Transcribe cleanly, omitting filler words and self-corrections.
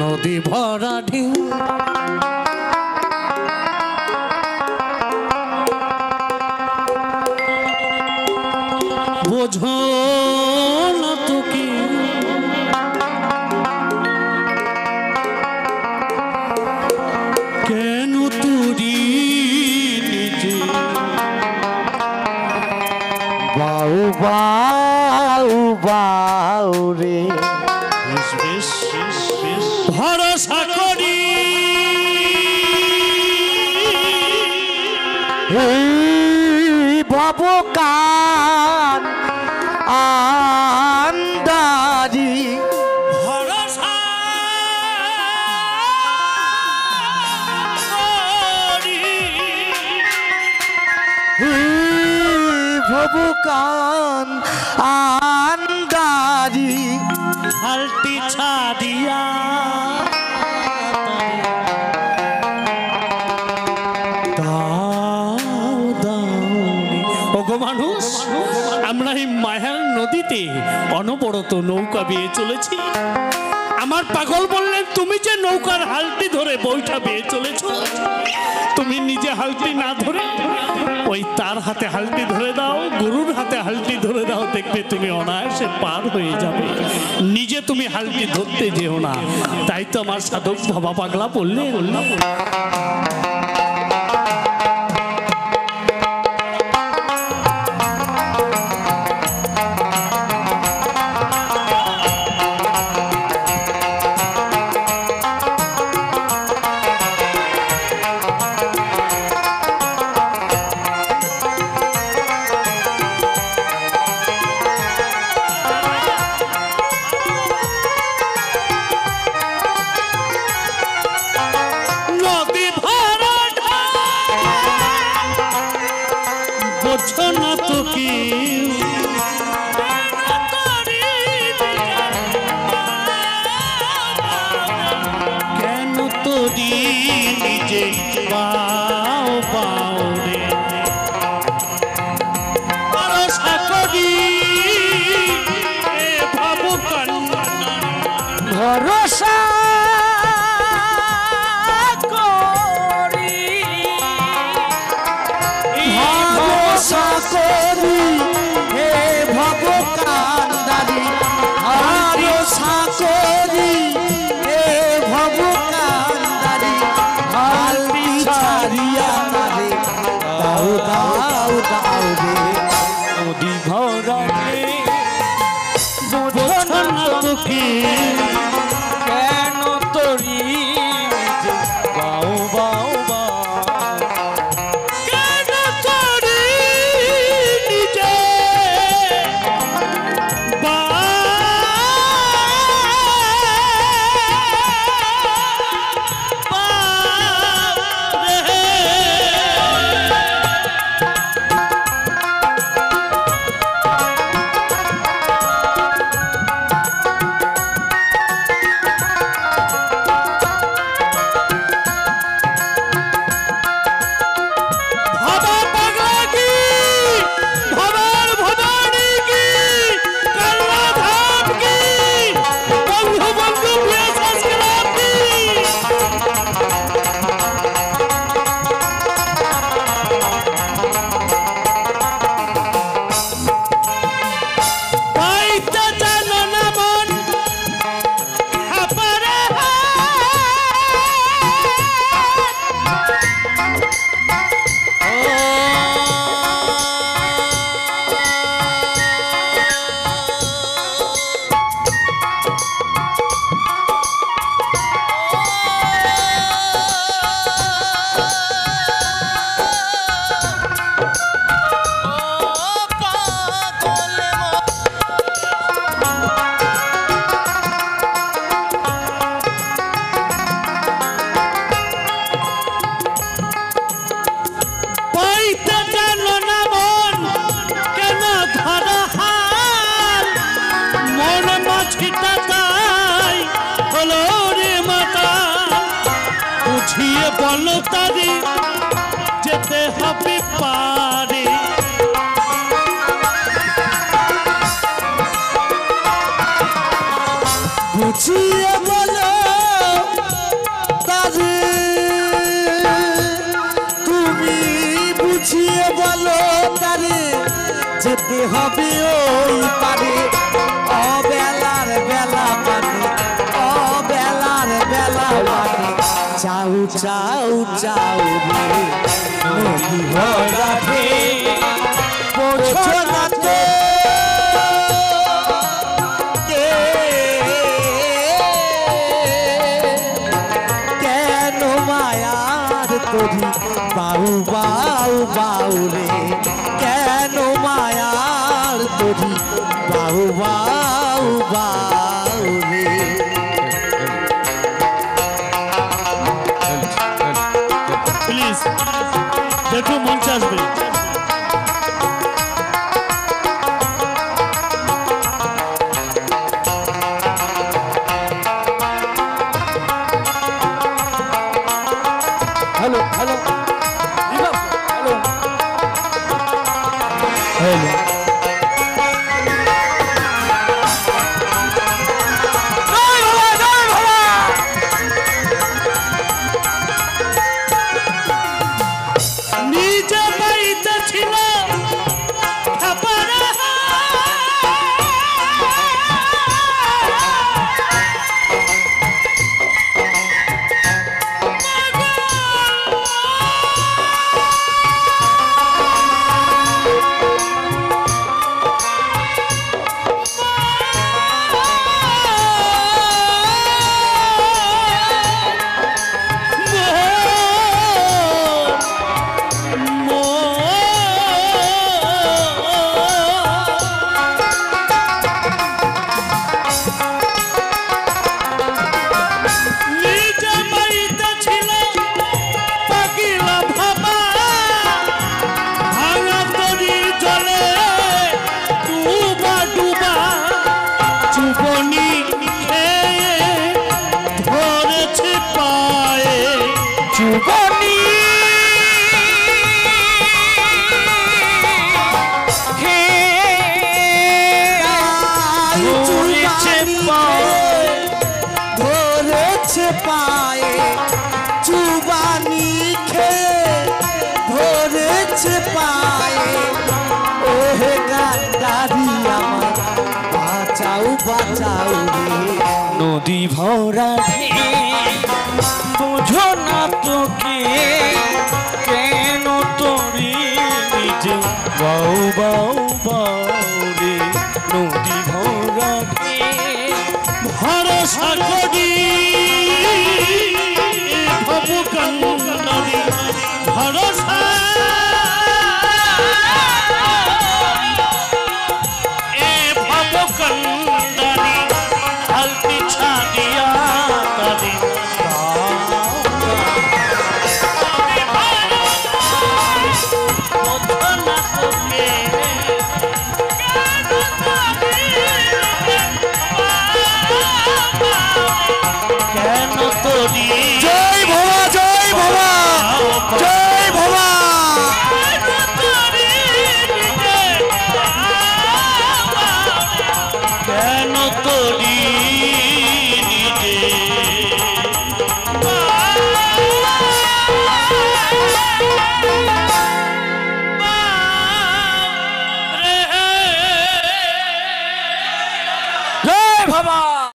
নদী ভরা ঢেউ বোঝো না তো কি কেন তুরি নিজে বাউ বাউ বাউ রে ভরসা করি ভব কান আন্দারি ভরসা করি ভব কান আন্দারি হালটি ছাড়িয়া মানুষ আমরা এই মায়ার নদীতে অনবরত নৌকা বেয়ে চলেছি। আমার পাগল বললেন তুমি যে নৌকার হালটি ধরে বইটা বেয়ে চলেছ, তুমি নিজে হালটি না ধরে ওই তার হাতে হালটি ধরে দাও, গুরুর হাতে হালটি ধরে দাও, দেখবে তুমি অনায়াসে পার হয়ে যাবে। নিজে তুমি হালটি ধরতে যেও না। তাই তো আমার সাধক বাবা পাগলা বললেন না তো কি কেন তোরি নিজে পাও পাও রে ভরসা করি ভাব ভরসা করি হে ভব কান্দারি ভরসা করি হে ভব কান্দারি হালটি ছাড়িয়া রে দাও দাও দাও রে নদী ভরা বোঝো না তো কি কেন তোরি বাউ বাউ বুঝিয়ে বলো তারি যেতে হবে পারে বুঝিয়ে বলো হবে ওই পারে অবেলার বেলা মানে অবেলার বেলা মানে চাউ চাউ চাউ রে নদী ভরা বোঝো না তো কেন মায়ার তরি বাউ বাউ বাউ রে কেন মায়ার তরি বাউ বাউ বাউ রে প্লিজ দেখো মঞ্চ আসবে হ্যালো হ্যালো হ্যালো হ্যালো নিজে বাড়িতে ছিল খাবারে চুবনি হে ধরেছে পায়ে চুবানি খেয়ে ধরেছে পায়ে ওহে গান্ধারি আমার বাঁচাও বাঁচাও রে নদী ভরা বোঝো না তোকে কেন তোরি নিজে বাউ বাউ বাউ রে নদী ভরা ভরসা করি ভবু কান্নারি ভরসা এ ভবু কান্নারি হালতি ছাড়িয়া তারি কেন তোরি